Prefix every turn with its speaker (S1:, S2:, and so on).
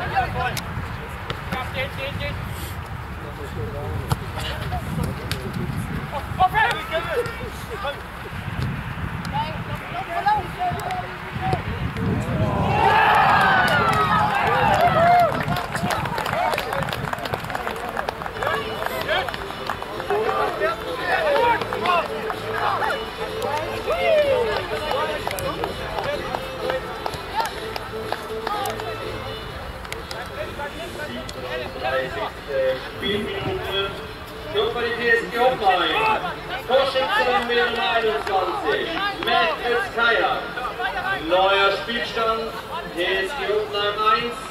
S1: Spielminute für die TSG Hoffenheim. Torschütze mit Nummer 21, Matt Kaya. Neuer Spielstand, TSG Hoffenheim 1,